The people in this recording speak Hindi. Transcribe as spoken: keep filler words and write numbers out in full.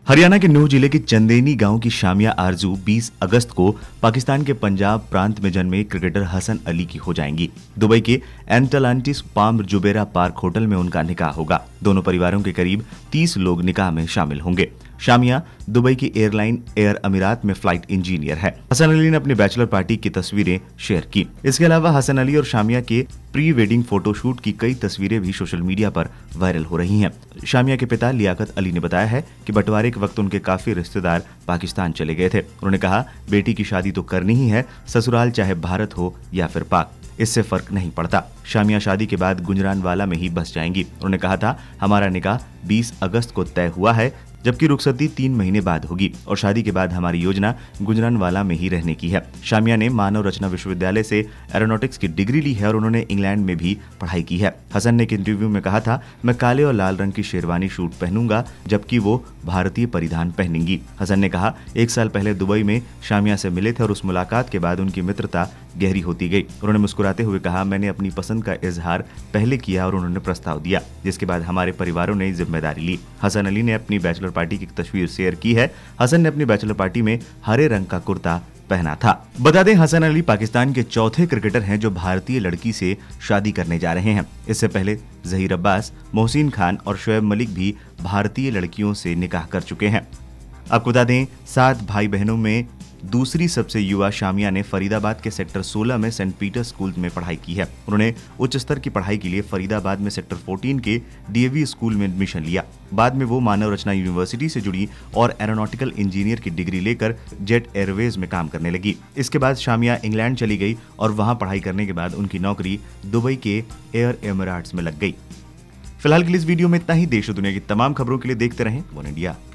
हरियाणा के नूह जिले के चंदेनी गांव की शामिया आरजू बीस अगस्त को पाकिस्तान के पंजाब प्रांत में जन्मे क्रिकेटर हसन अली की हो जाएंगी। दुबई के Atlantis palm Jumeirah park hotel में उनका निकाह होगा। दोनों परिवारों के करीब तीस लोग निकाह में शामिल होंगे। शामिया दुबई की एयरलाइन एयर अमीरात में फ्लाइट इंजीनियर है। हसन अली ने अपनी बैचलर पार्टी की तस्वीरें शेयर की। इसके अलावा हसन अली और शामिया के प्री वेडिंग फोटोशूट की कई तस्वीरें भी सोशल मीडिया पर वायरल हो रही हैं। शामिया के पिता लियाकत अली ने बताया है कि बंटवारे के वक्त उनके काफी रिश्तेदार पाकिस्तान चले गए थे। उन्होंने कहा, बेटी की शादी तो करनी ही है, ससुराल चाहे भारत हो या फिर पाक, इससे फर्क नहीं पड़ता। शामिया शादी के बाद गुजरानवाला में ही बस जाएंगी। उन्होंने कहा था, हमारा निकाह बीस अगस्त को तय हुआ है, जबकि रुखसती तीन महीने बाद होगी और शादी के बाद हमारी योजना गुजरानवाला में ही रहने की है। शामिया ने मानव रचना विश्वविद्यालय से एरोनॉटिक्स की डिग्री ली है और उन्होंने इंग्लैंड में भी पढ़ाई की है। हसन ने एक इंटरव्यू में कहा था, मैं काले और लाल रंग की शेरवानी सूट पहनूंगा, जबकि वो भारतीय परिधान पहनेंगी। हसन ने कहा, एक साल पहले दुबई में शामिया से मिले थे और उस मुलाकात के बाद उनकी मित्रता गहरी होती गई। उन्होंने मुस्कुराते हुए कहा, मैंने अपनी पसंद का इजहार पहले किया और उन्होंने प्रस्ताव दिया, जिसके बाद हमारे परिवारों ने जिम्मेदारी ली। हसन अली ने अपनी बैचलर पार्टी की तस्वीर शेयर की है। हसन ने अपनी बैचलर पार्टी में हरे रंग का कुर्ता पहना था। बता दें, हसन अली पाकिस्तान के चौथे क्रिकेटर हैं जो भारतीय लड़की से शादी करने जा रहे हैं। इससे पहले जहीर अब्बास, मोहसिन खान और शोएब मलिक भी भारतीय लड़कियों से निकाह कर चुके हैं। आपको बता दें, सात भाई बहनों में दूसरी सबसे युवा शामिया ने फरीदाबाद के सेक्टर सोलह में सेंट पीटर स्कूल में पढ़ाई की है। उन्होंने उच्च स्तर की पढ़ाई के लिए फरीदाबाद में सेक्टर चौदह के डीएवी स्कूल में एडमिशन लिया। बाद में वो मानव रचना यूनिवर्सिटी से जुड़ी और एरोनॉटिकल इंजीनियर की डिग्री लेकर जेट एयरवेज में काम करने लगी। इसके बाद शामिया इंग्लैंड चली गई और वहां पढ़ाई करने के बाद उनकी नौकरी दुबई के एयर एमिरेट्स में लग गई। फिलहाल के लिए इस वीडियो में इतना ही। देश और दुनिया की तमाम खबरों के लिए देखते रहें वन इंडिया।